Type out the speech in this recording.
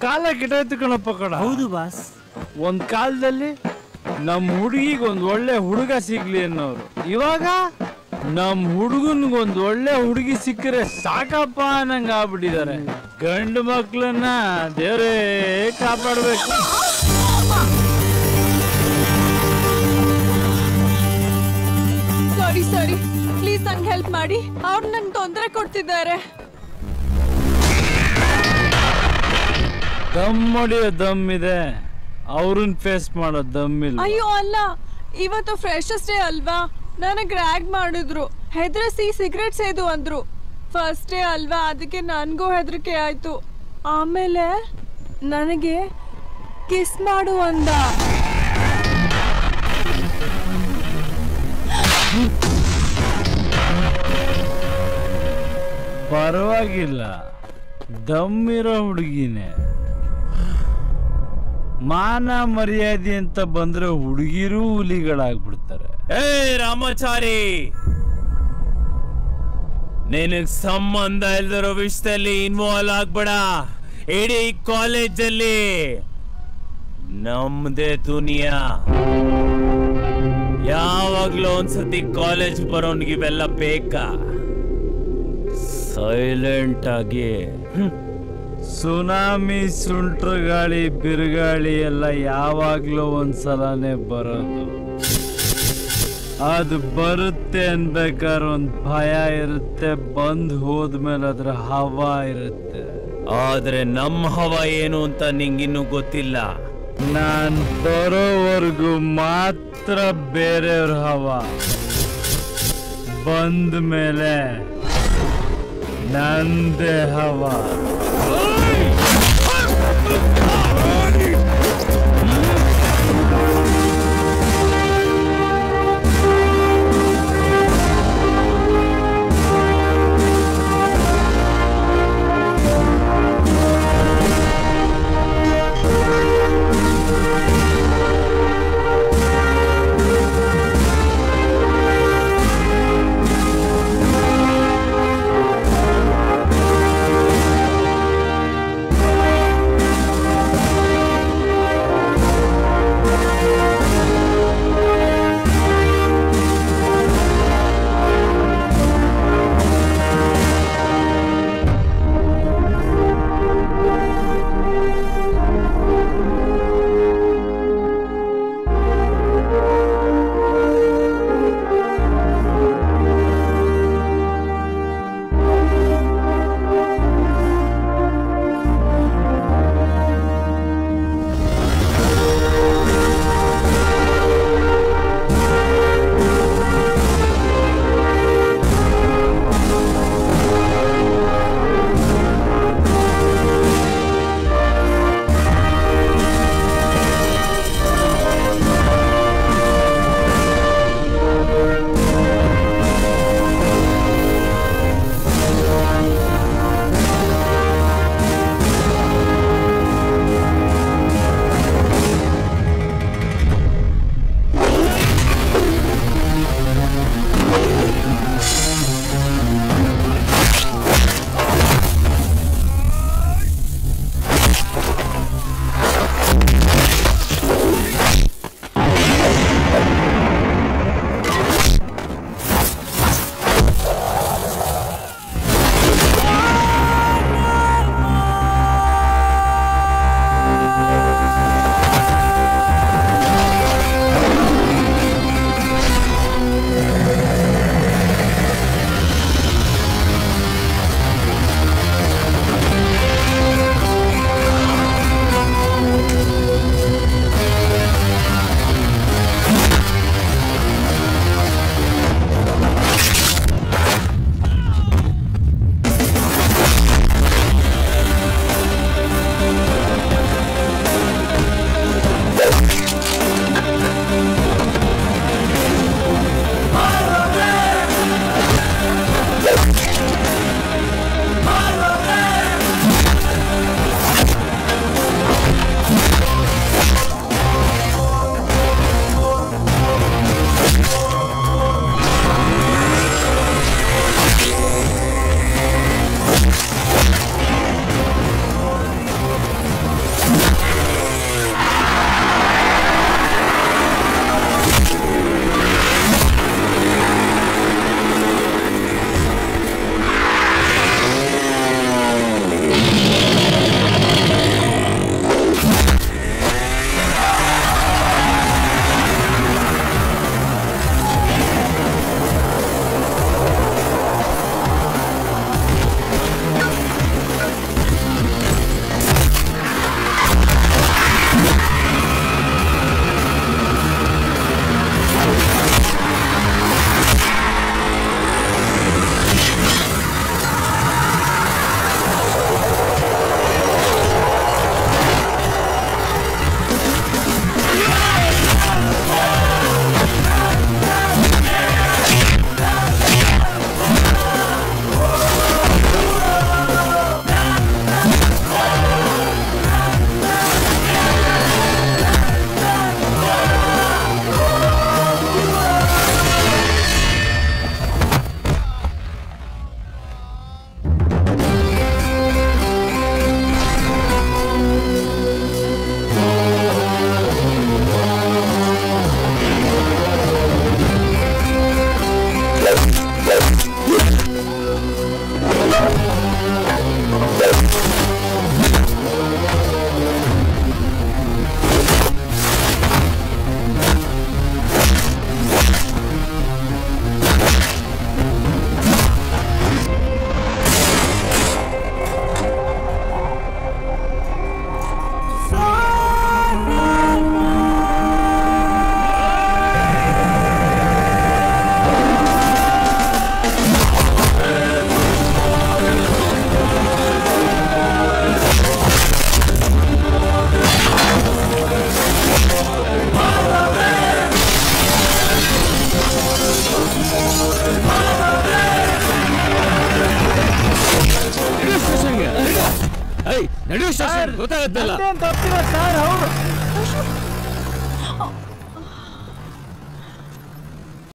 ಕಾಲ ಕೆಟ್ಟೋಯ್ತು ಕಣಪ್ಪ ಕಣ. ಹೌದು ಬಾಸ್. ಒಂದ್ ಕಾಲದಲ್ಲಿ ನಮ್ ಹುಡುಗಿಗೆ ಒಂದ್ ಒಳ್ಳೆ ಹುಡುಗ ಸಿಗ್ಲಿ ಅನ್ನೋರು, ಇವಾಗ ನಮ್ ಹುಡುಗನ್ಗೊಂದ್ ಒಳ್ಳೆ ಹುಡುಗಿ ಸಿಕ್ಕರೆ ಸಾಕಪ್ಪ ಅನ್ನಂಗ ಆಗ್ಬಿಟ್ಟಿದ್ದಾರೆ. ಗಂಡು ಮಕ್ಳನ್ನ ದೇವ್ರೇ ಕಾಪಾಡ್ಬೇಕು. ಸಾರಿ ಸಾರಿ, ಪ್ಲೀಸ್ ನಂಗೆ ಹೆಲ್ಪ್ ಮಾಡಿ. ಅವ್ರು ನಂಗೆ ತೊಂದರೆ ಕೊಡ್ತಿದ್ದಾರೆ. ದಮ್ ಹೊಡಿಯೋ ದಮ್ ಇದೆ, ಅವ್ರನ್ನ ಫೇಸ್ ಮಾಡೋ ದಮ್ ಇಲ್ಲ. ಅಯ್ಯೋ ಅಲ್ಲ, ಇವತ್ತು ಫ್ರೆಶರ್ಸ್ ಡೇ ಅಲ್ವಾ, ನನಗೆ ರ್ಯಾಗ್ ಮಾಡಿದ್ರು, ಹೆದರಿಸಿ ಸಿಗರೇಟ್ ಸೇದು ಅಂದ್ರು. ಫಸ್ಟ್ ಡೇ ಅಲ್ವಾ, ಅದಕ್ಕೆ ನನಗೂ ಹೆದರಿಕೆ ಆಯ್ತು. ಆಮೇಲೆ ನನಗೆ ಕಿಸ್ ಮಾಡು ಅಂದ. ಪರವಾಗಿಲ್ಲ, ದಮ್ಮಿರೋ ಹುಡುಗಿನೇ. ಮಾನ ಮರ್ಯಾದೆ ಅಂತ ಬಂದ್ರೆ ಹುಡುಗಿರೂ ಹುಲಿಗಳಾಗ್ಬಿಡ್ತಾರೆ. ಏ ರಾಮಾಚಾರಿ, ನಿನಗ್ ಸಂಬಂಧ ಇಲ್ದಿರೋ ವಿಷಯದಲ್ಲಿ ಇನ್ವಾಲ್ವ್ ಆಗ್ಬೇಡ. ಇಡೀ ಕಾಲೇಜಲ್ಲಿ ನಮ್ದೇ ದುನಿಯಾ. ಯಾವಾಗ್ಲೂ ಒಂದ್ಸತಿ ಕಾಲೇಜ್ ಬರೋನ್ಗೆ ಇವೆಲ್ಲ ಬೇಕಾ? ಸೈಲೆಂಟ್ ಆಗಿ. ಸುನಾಮಿ, ಸುಂಟ್ರ ಗಾಳಿ, ಬಿರುಗಾಳಿ ಎಲ್ಲ ಯಾವಾಗ್ಲೂ ಒಂದ್ಸಲನೇ ಬರೋದು. ಅದು ಬರುತ್ತೆ ಅನ್ಬೇಕಾದ್ರೆ ಒಂದ್ ಭಯ ಇರುತ್ತೆ, ಬಂದ್ ಹೋದ್ಮೇಲೆ ಅದ್ರ ಹವಾ ಇರುತ್ತೆ. ಆದ್ರೆ ನಮ್ಮ ಹವಾ ಏನು ಅಂತ ನಿಂಗಿನ್ನೂ ಗೊತ್ತಿಲ್ಲ. ನಾನ್ ಬರೋವರೆಗೂ ಮಾತ್ರ ಬೇರೆಯವ್ರ ಹವಾ, ಬಂದ ಮೇಲೆ ನಂದೇ ಹವಾ. ನಡೆಯೋ ಸ್ಟೇಷನ್ ಗೊತ್ತಾಗತ್ತಲ್ಲ. ತಪ್ಪಿಲ್ಲ ಸರ್ ಅವರು